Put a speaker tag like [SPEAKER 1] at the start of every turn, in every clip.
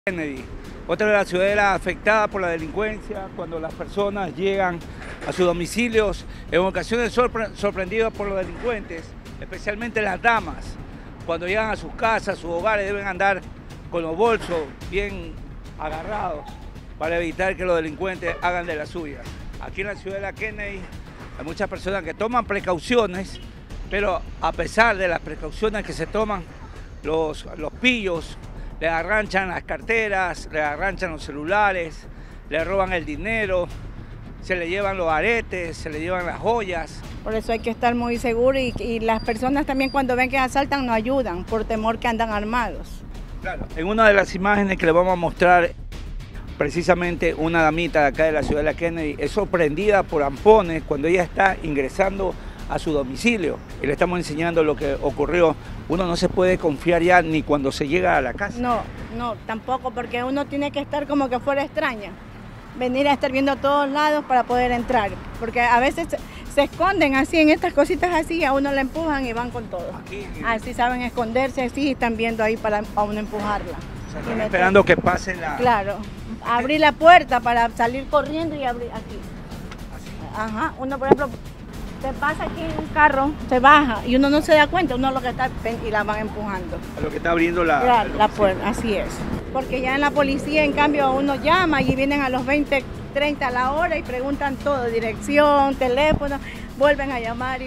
[SPEAKER 1] Kennedy. Otra de las ciudades afectadas por la delincuencia, cuando las personas llegan a sus domicilios, en ocasiones sorprendidos por los delincuentes, especialmente las damas, cuando llegan a sus casas, sus hogares, deben andar con los bolsos bien agarrados para evitar que los delincuentes hagan de las suyas. Aquí en la ciudad de la Kennedy hay muchas personas que toman precauciones, pero a pesar de las precauciones que se toman, los pillos le arranchan las carteras, le arranchan los celulares, le roban el dinero, se le llevan los aretes, se le llevan las joyas.
[SPEAKER 2] Por eso hay que estar muy seguro y las personas también cuando ven que asaltan no ayudan por temor que andan armados.
[SPEAKER 1] Claro. En una de las imágenes que le vamos a mostrar, precisamente una damita de acá de la ciudad de la Kennedy es sorprendida por ampones cuando ella está ingresando a su domicilio y le estamos enseñando lo que ocurrió. Uno no se puede confiar ya ni cuando se llega a la casa.
[SPEAKER 2] No, tampoco, porque uno tiene que estar como que fuera extraña, venir a estar viendo a todos lados para poder entrar, porque a veces se esconden así en estas cositas así, a uno le empujan y van con todo. Así saben esconderse, así están viendo ahí para a uno empujarla.
[SPEAKER 1] O sea, están esperando que pase la...
[SPEAKER 2] Claro, abrir la puerta para salir corriendo y abrir aquí. Ajá, uno por ejemplo se pasa aquí en un carro, se baja y uno no se da cuenta, uno lo que está y la van empujando.
[SPEAKER 1] A lo que está abriendo
[SPEAKER 2] la puerta, así es. Porque ya en la policía, en cambio, uno llama y vienen a los 20, 30 a la hora y preguntan todo, dirección, teléfono, vuelven a llamar y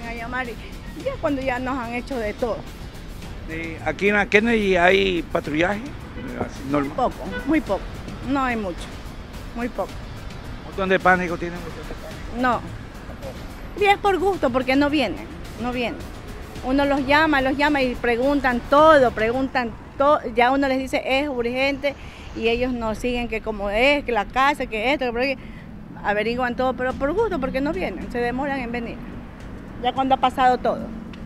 [SPEAKER 2] ya cuando ya nos han hecho de todo.
[SPEAKER 1] Aquí en la Kennedy hay patrullaje normal.
[SPEAKER 2] Muy poco, no hay mucho, muy poco.
[SPEAKER 1] ¿Un montón de pánico tienen ustedes?
[SPEAKER 2] No. Y es por gusto, porque no vienen. Uno los llama y preguntan todo, ya uno les dice es urgente y ellos nos siguen que como es, que la casa, que esto, que averiguan todo, pero por gusto, porque no vienen, se demoran en venir, ya cuando ha pasado todo.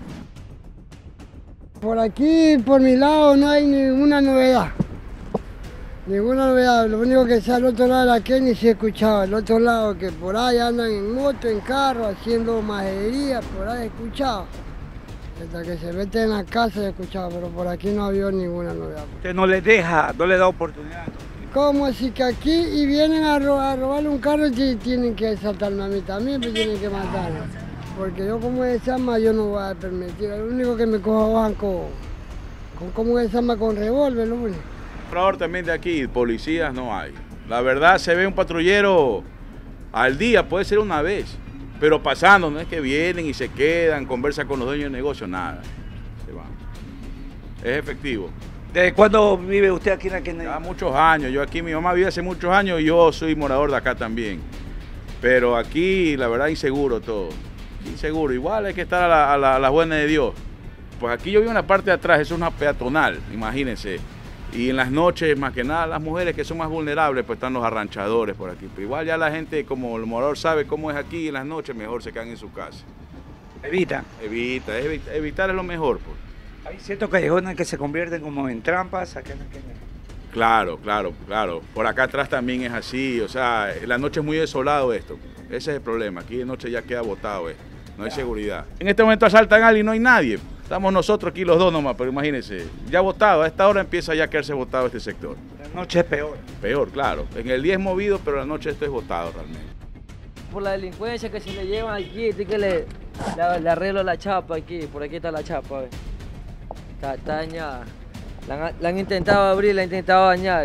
[SPEAKER 3] Por aquí, por mi lado, no hay ninguna novedad. Lo único que está al otro lado de la Kennedy se escuchaba, al otro lado que por ahí andan en moto, en carro, haciendo majería, por ahí escuchaba. Hasta que se mete en la casa se escuchaba, pero por aquí no había ninguna novedad.
[SPEAKER 1] ¿Usted no le da oportunidad?
[SPEAKER 3] ¿Cómo así que aquí y vienen a robarle un carro y tienen que asaltarme a mí también, pues tienen que matarme? Porque yo como esa arma yo no voy a permitir, lo único que me cojan con revólver, lo único.
[SPEAKER 4] También de aquí, policías no hay. La verdad se ve un patrullero al día, puede ser una vez, pero pasando, no es que vienen y se quedan, conversan con los dueños del negocio, nada, se van. Es efectivo.
[SPEAKER 1] ¿Desde cuándo vive usted aquí en la Kennedy?
[SPEAKER 4] Ya muchos años, yo aquí, mi mamá vive hace muchos años y yo soy morador de acá también. Pero aquí, la verdad, inseguro todo, inseguro. Igual hay que estar a la buena de Dios. Pues aquí yo vivo en la parte de atrás, eso es una peatonal, imagínense. Y en las noches, más que nada, las mujeres que son más vulnerables, pues están los arranchadores por aquí. Pero igual ya la gente, como el morador sabe cómo es aquí en las noches, mejor se quedan en su casa.
[SPEAKER 1] Evitar
[SPEAKER 4] es lo mejor. Pues.
[SPEAKER 1] Hay ciertos callejones que se convierten como en trampas acá en la Kennedy.
[SPEAKER 4] Claro. Por acá atrás también es así. O sea, en la noche es muy desolado esto. Ese es el problema. Aquí de noche ya queda botado esto. No hay seguridad. En este momento asaltan a alguien y no hay nadie. Estamos nosotros aquí los dos nomás, pero imagínense, ya votado, a esta hora empieza ya a quedarse votado este sector.
[SPEAKER 1] La noche es peor.
[SPEAKER 4] Peor, claro. En el día es movido, pero la noche esto es votado realmente. Por
[SPEAKER 5] la delincuencia que se le llevan aquí, que le arreglo la chapa aquí, por aquí está la chapa, está dañada. La han intentado abrir, la han intentado dañar.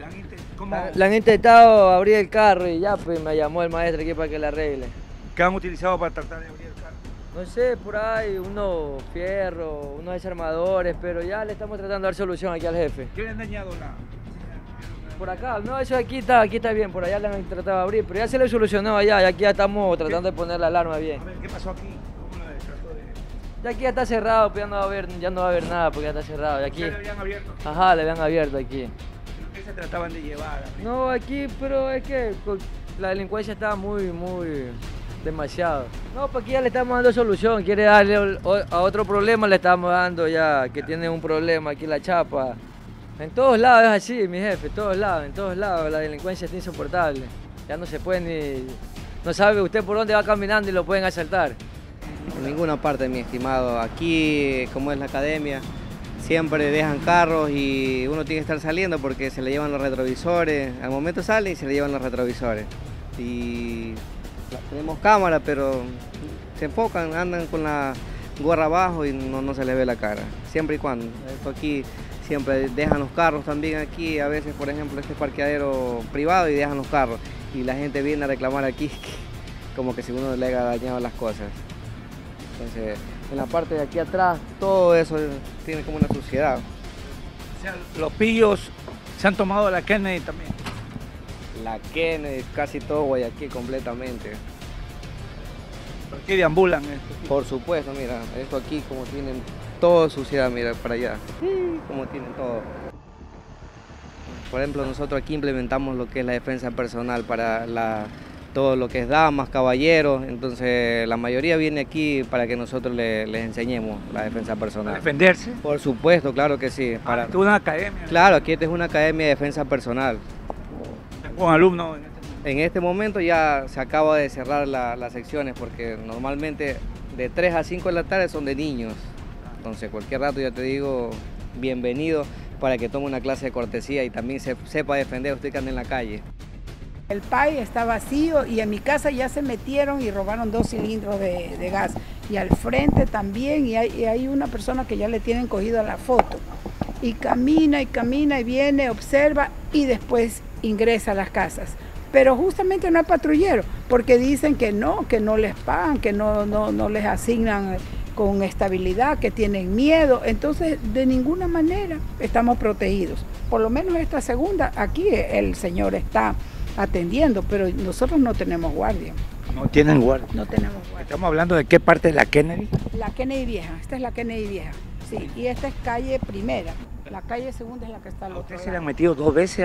[SPEAKER 5] La han intentado abrir el carro y ya pues me llamó el maestro aquí para que le arregle.
[SPEAKER 1] ¿Qué han utilizado para tratar de abrir el carro?
[SPEAKER 5] No sé, por ahí, unos fierros, unos desarmadores, pero ya le estamos tratando de dar solución aquí al jefe.
[SPEAKER 1] ¿Qué le han dañado
[SPEAKER 5] Por acá, no, eso aquí está bien, por allá le han tratado de abrir, pero ya se le solucionó allá y aquí ya estamos tratando de poner la alarma bien.
[SPEAKER 1] A ver, ¿qué pasó aquí? ¿Cómo lo trató de...?
[SPEAKER 5] Ya aquí ya está cerrado, pues ya no va a haber nada porque ya está cerrado. Y aquí...
[SPEAKER 1] ¿Le habían abierto?
[SPEAKER 5] Ajá, le habían abierto aquí.
[SPEAKER 1] ¿Qué se trataban de llevar?
[SPEAKER 5] No, aquí, pero es que la delincuencia está muy... demasiado. No, pues aquí ya le estamos dando solución, quiere darle a otro problema, le estamos dando ya, que tiene un problema aquí la chapa. En todos lados es así, mi jefe, en todos lados, la delincuencia está insoportable. Ya no se puede ni... No sabe usted por dónde va caminando y lo pueden asaltar.
[SPEAKER 6] En ninguna parte, mi estimado. Aquí, como es la academia, siempre dejan carros y uno tiene que estar saliendo porque se le llevan los retrovisores. Al momento salen y se le llevan los retrovisores. Y tenemos cámara, pero se enfocan, andan con la gorra abajo y no se les ve la cara. Siempre y cuando. Esto aquí siempre dejan los carros también aquí. A veces, por ejemplo, este es parqueadero privado y dejan los carros. Y la gente viene a reclamar aquí como que si uno le haya dañado las cosas. Entonces, en la parte de aquí atrás, todo eso tiene como una suciedad.
[SPEAKER 1] O sea, los pillos se han tomado la Kennedy también.
[SPEAKER 6] La Kennedy, casi todo Guayaquil completamente.
[SPEAKER 1] ¿Por qué deambulan esto?
[SPEAKER 6] Por supuesto, mira, esto aquí como tienen todo suciedad, mira, para allá. Como tienen todo. Por ejemplo, nosotros aquí implementamos lo que es la defensa personal para todo lo que es damas, caballeros, entonces la mayoría viene aquí para que nosotros les enseñemos la defensa personal.
[SPEAKER 1] ¿Defenderse?
[SPEAKER 6] Por supuesto, claro que sí.
[SPEAKER 1] ¿Es una academia?
[SPEAKER 6] Claro, aquí esta es una academia de defensa personal.
[SPEAKER 1] ¿Con alumnos?
[SPEAKER 6] En este momento ya se acaba de cerrar las secciones porque normalmente de 3 a 5 de la tarde son de niños. Entonces cualquier rato ya te digo, bienvenido para que tome una clase de cortesía y también sepa defender usted que anda en la calle.
[SPEAKER 7] El PAI está vacío y en mi casa ya se metieron y robaron 2 cilindros de gas. Y al frente también, y hay una persona que ya le tienen cogida la foto. Y camina y viene, observa y después ingresa a las casas. Pero justamente no hay patrullero, porque dicen que no les pagan, que no les asignan con estabilidad, que tienen miedo. Entonces, de ninguna manera estamos protegidos. Por lo menos esta segunda, aquí el señor está atendiendo, pero nosotros no tenemos guardia.
[SPEAKER 1] No tienen guardia.
[SPEAKER 7] No tenemos guardia.
[SPEAKER 1] Estamos hablando de qué parte de la Kennedy.
[SPEAKER 7] La Kennedy Vieja, esta es la Kennedy Vieja, sí, y esta es calle primera. La calle segunda es la que está al
[SPEAKER 1] ¿A
[SPEAKER 7] otro
[SPEAKER 1] usted
[SPEAKER 7] lado.
[SPEAKER 1] se le han metido 2 veces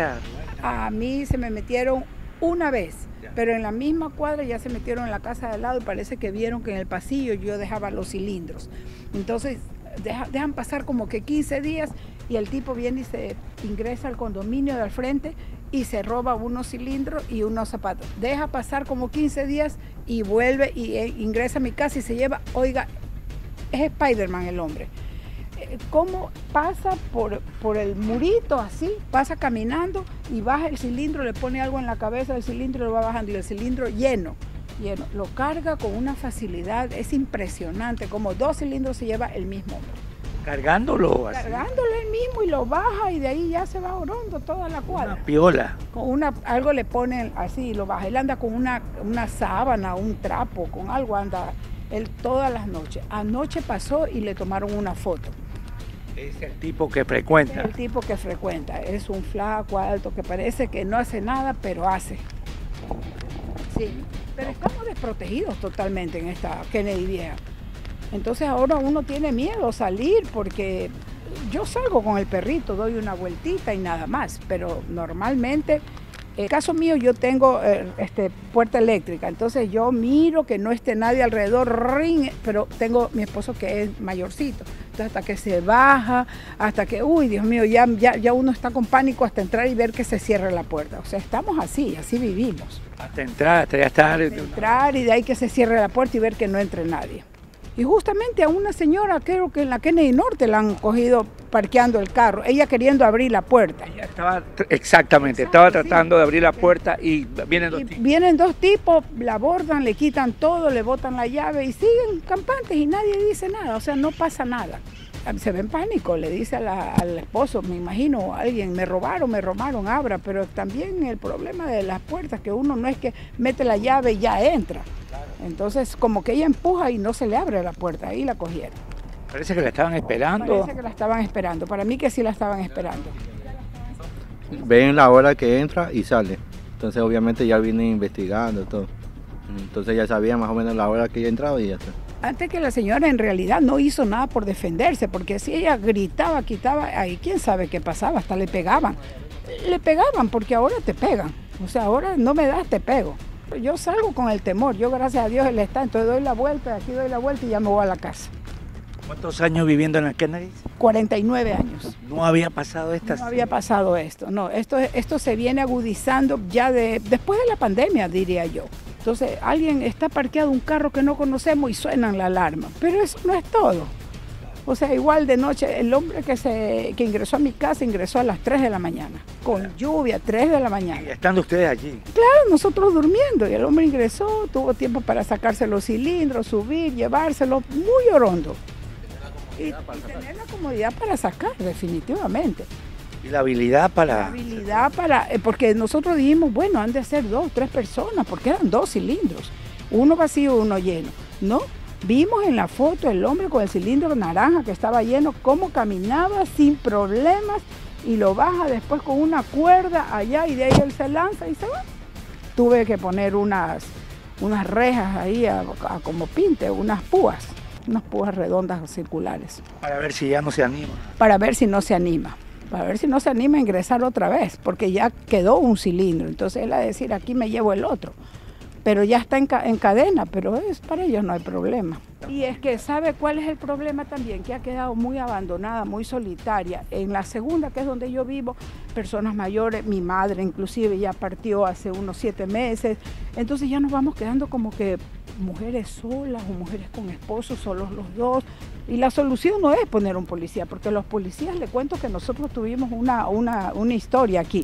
[SPEAKER 7] A mí se me metieron una vez, pero en la misma cuadra ya se metieron en la casa de al lado y parece que vieron que en el pasillo yo dejaba los cilindros. Entonces dejan pasar como que 15 días y el tipo viene y se ingresa al condominio de al frente y se roba unos cilindros y unos zapatos. Deja pasar como 15 días y vuelve y ingresa a mi casa y se lleva, oiga, es Spider-Man el hombre. ¿Cómo pasa por el murito así? Pasa caminando y baja el cilindro, le pone algo en la cabeza del cilindro y lo va bajando y el cilindro lleno. Lo carga con una facilidad, es impresionante, como 2 cilindros se lleva el mismo hombre.
[SPEAKER 1] ¿Cargándolo así?
[SPEAKER 7] Cargándolo él mismo y lo baja y de ahí ya se va orondo toda la cuadra.
[SPEAKER 1] Una piola.
[SPEAKER 7] Con algo le ponen así y lo baja. Él anda con una sábana, un trapo, con algo anda él todas las noches. Anoche pasó y le tomaron una foto.
[SPEAKER 1] Es el tipo que frecuenta.
[SPEAKER 7] Es el tipo que frecuenta. Es un flaco alto que parece que no hace nada, pero hace. Sí, pero estamos desprotegidos totalmente en esta Kennedy Vieja. Entonces ahora uno tiene miedo a salir porque yo salgo con el perrito, doy una vueltita y nada más, pero normalmente, en el caso mío yo tengo puerta eléctrica, entonces yo miro que no esté nadie alrededor, ring, pero tengo mi esposo que es mayorcito, entonces hasta que se baja, hasta que, uy Dios mío, ya uno está con pánico hasta entrar y ver que se cierre la puerta, o sea, estamos así vivimos.
[SPEAKER 1] Hasta entrar, hasta ya estar.
[SPEAKER 7] Hasta entrar y de ahí que se cierre la puerta y ver que no entre nadie. Y justamente a una señora, creo que en la Kennedy Norte la han cogido parqueando el carro, ella queriendo abrir la puerta.
[SPEAKER 1] Ella estaba, exactamente, estaba tratando de abrir la puerta y vienen 2 tipos.
[SPEAKER 7] Vienen 2 tipos, la abordan, le quitan todo, le botan la llave y siguen campantes y nadie dice nada, o sea, no pasa nada. Se ve en pánico, le dice al esposo, me imagino, alguien, me robaron, abra, pero también el problema de las puertas, que uno no es que mete la llave y ya entra. Entonces, como que ella empuja y no se le abre la puerta, ahí la cogieron.
[SPEAKER 1] Parece que la estaban esperando.
[SPEAKER 7] Parece que la estaban esperando, para mí que sí la estaban esperando.
[SPEAKER 8] Ven la hora que entra y sale, entonces obviamente ya vienen investigando todo. Entonces ya sabían más o menos la hora que ella entraba y ya está.
[SPEAKER 7] Antes que la señora en realidad no hizo nada por defenderse, porque si ella gritaba, quitaba, ahí quién sabe qué pasaba, hasta le pegaban. Le pegaban porque ahora te pegan, o sea, ahora no me das, te pego. Yo salgo con el temor, yo gracias a Dios él está, entonces doy la vuelta, aquí doy la vuelta y ya me voy a la casa.
[SPEAKER 1] ¿Cuántos años viviendo en la Kennedy?
[SPEAKER 7] 49 años.
[SPEAKER 1] No había pasado esta.
[SPEAKER 7] No había pasado esto, no, esto se viene agudizando ya después de la pandemia, diría yo. Entonces alguien está parqueado un carro que no conocemos y suenan la alarma, pero eso no es todo. O sea, igual de noche, el hombre que ingresó a mi casa ingresó a las 3 de la mañana, con lluvia, 3 de la mañana.
[SPEAKER 1] Y estando ustedes allí.
[SPEAKER 7] Claro, nosotros durmiendo, y el hombre ingresó, tuvo tiempo para sacarse los cilindros, subir, llevárselo, muy orondo. Y tener la comodidad para sacar, definitivamente.
[SPEAKER 1] Y la habilidad para...
[SPEAKER 7] La habilidad para, porque nosotros dijimos, bueno, han de ser 2, 3 personas, porque eran 2 cilindros, uno vacío, uno lleno, ¿no? Vimos en la foto el hombre con el cilindro naranja que estaba lleno, cómo caminaba sin problemas y lo baja después con una cuerda allá y de ahí él se lanza y se va. Tuve que poner unas rejas ahí como pinte, unas púas redondas circulares.
[SPEAKER 1] Para ver si ya no se anima.
[SPEAKER 7] Para ver si no se anima. Para ver si no se anima a ingresar otra vez, porque ya quedó un cilindro. Entonces él va a decir, aquí me llevo el otro. Pero ya está en cadena, pero para ellos no hay problema. Y es que ¿sabe cuál es el problema también? Que ha quedado muy abandonada, muy solitaria. En la segunda, que es donde yo vivo, personas mayores, mi madre inclusive ya partió hace unos 7 meses. Entonces ya nos vamos quedando como que mujeres solas o mujeres con esposos, solos los dos. Y la solución no es poner un policía, porque los policías, le cuento que nosotros tuvimos una historia aquí.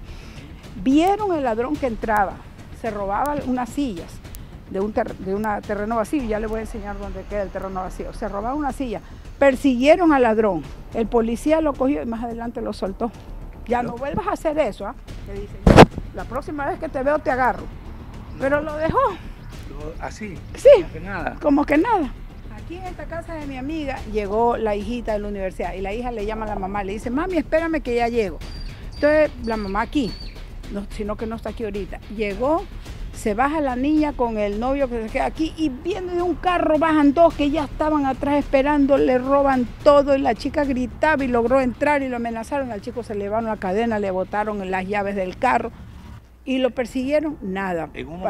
[SPEAKER 7] Vieron el ladrón que entraba, se robaba unas sillas de un terreno vacío, ya le voy a enseñar dónde queda el terreno vacío, se robaba una silla, persiguieron al ladrón, el policía lo cogió y más adelante lo soltó. Ya no vuelvas a hacer eso, ¿ah? Le dice, la próxima vez que te veo te agarro, pero lo dejó.
[SPEAKER 1] ¿Así?
[SPEAKER 7] Sí,
[SPEAKER 1] como que nada.
[SPEAKER 7] Como que nada. Aquí en esta casa de mi amiga llegó la hijita de la universidad y la hija le llama a la mamá, le dice, mami, espérame que ya llego. Entonces la mamá aquí, no, sino que no está aquí ahorita, llegó, se baja la niña con el novio que se queda aquí y viene de un carro, bajan 2 que ya estaban atrás esperando, le roban todo y la chica gritaba y logró entrar y lo amenazaron, al chico se le llevaron la cadena, le botaron las llaves del carro y lo persiguieron, nada.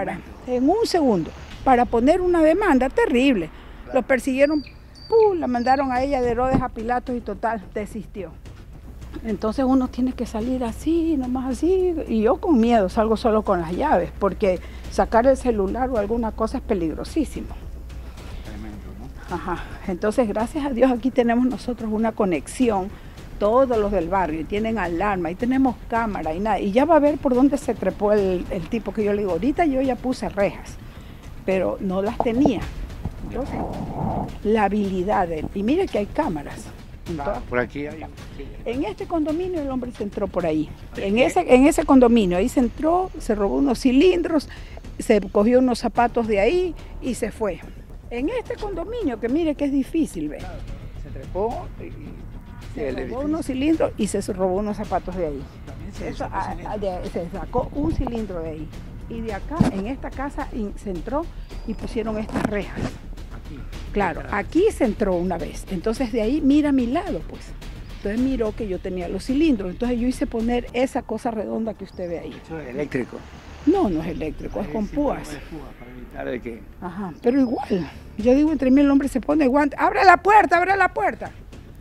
[SPEAKER 7] En un segundo, para poner una demanda terrible. Claro. Lo persiguieron, la mandaron a ella de Herodes a Pilatos y total, desistió. Entonces uno tiene que salir así, nomás así, y yo con miedo salgo solo con las llaves, porque sacar el celular o alguna cosa es peligrosísimo.
[SPEAKER 1] Tremendo, ¿no?
[SPEAKER 7] Ajá. Entonces, gracias a Dios, aquí tenemos nosotros una conexión, todos los del barrio, y tienen alarma, y tenemos cámara y nada, y ya va a ver por dónde se trepó el tipo que yo le digo, ahorita yo ya puse rejas, pero no las tenía. Entonces, la habilidad de él, y mire que hay cámaras.
[SPEAKER 1] Por aquí hay.
[SPEAKER 7] En este condominio el hombre se entró por ahí. En ese condominio, ahí se entró, se robó unos cilindros, se cogió unos zapatos de ahí y se fue. En este condominio, que mire que es difícil, ¿ve? Se trepó y se robó unos cilindros y se robó unos zapatos de ahí. Se sacó un cilindro de ahí. Y de acá, en esta casa, se entró y pusieron estas rejas. Claro, aquí se entró una vez, entonces de ahí mira a mi lado, pues. Entonces miró que yo tenía los cilindros, entonces yo hice poner esa cosa redonda que usted ve ahí.
[SPEAKER 1] ¿Eso es eléctrico?
[SPEAKER 7] No, no es eléctrico, es con púas.
[SPEAKER 1] Para evitar de que...
[SPEAKER 7] Ajá, pero igual, yo digo, entre mí el hombre se pone guante, ¡abre la puerta, abre la puerta!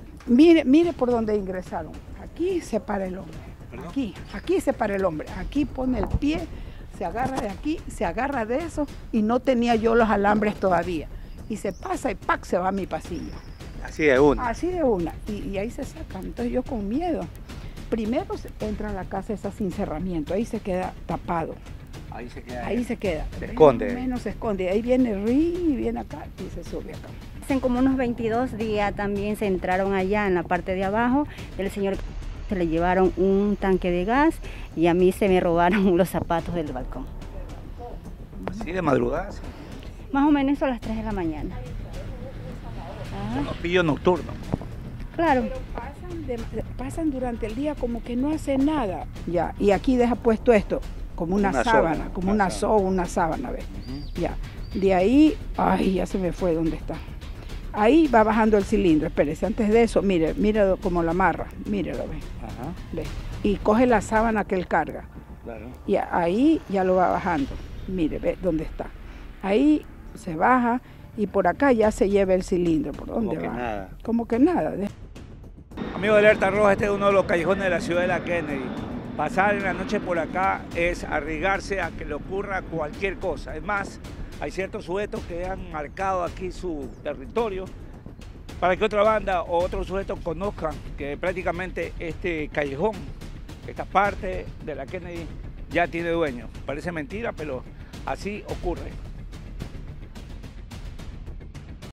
[SPEAKER 7] Mire por dónde ingresaron, aquí se para el hombre, aquí se para el hombre, aquí pone el pie, se agarra de aquí, se agarra de eso y no tenía yo los alambres todavía. Y se pasa y ¡pac! Se va a mi pasillo.
[SPEAKER 1] Así de una.
[SPEAKER 7] Así de una. Y ahí se sacan. Entonces yo con miedo. Primero entra a la casa esa sin cerramiento. Ahí se queda tapado.
[SPEAKER 1] Ahí se queda.
[SPEAKER 7] Ahí se queda.
[SPEAKER 1] Se esconde.
[SPEAKER 7] Menos se esconde. Ahí viene y viene acá y se sube acá.
[SPEAKER 9] Hacen como unos 22 días también se entraron allá en la parte de abajo. El señor se le llevaron un tanque de gas y a mí se me robaron los zapatos del balcón.
[SPEAKER 1] Así de madrugada. Sí.
[SPEAKER 9] Más o menos a las 3 de la mañana.
[SPEAKER 1] Los pillos nocturnos.
[SPEAKER 9] Claro.
[SPEAKER 7] Pero pasan durante el día como que no hacen nada. Ya, y aquí deja puesto esto, como una sábana, como una sábana, ¿ves? Ya. De ahí, ay, ya se me fue dónde está. Ahí va bajando el cilindro, espérese, antes de eso, mire cómo la amarra, mírelo, ¿ves?
[SPEAKER 1] Ajá.
[SPEAKER 7] ¿Ves? Y coge la sábana que él carga.
[SPEAKER 1] Claro.
[SPEAKER 7] Y ahí ya lo va bajando, mire, ve dónde está. Ahí se baja y por acá ya se lleva el cilindro. ¿Por dónde va?
[SPEAKER 1] Nada.
[SPEAKER 7] Como que nada.
[SPEAKER 1] Amigo de Alerta Roja, este es uno de los callejones de la ciudad de la Kennedy. Pasar en la noche por acá es arriesgarse a que le ocurra cualquier cosa. Es más, hay ciertos sujetos que han marcado aquí su territorio para que otra banda o otros sujetos conozcan que prácticamente este callejón, esta parte de la Kennedy ya tiene dueño. Parece mentira, pero así ocurre.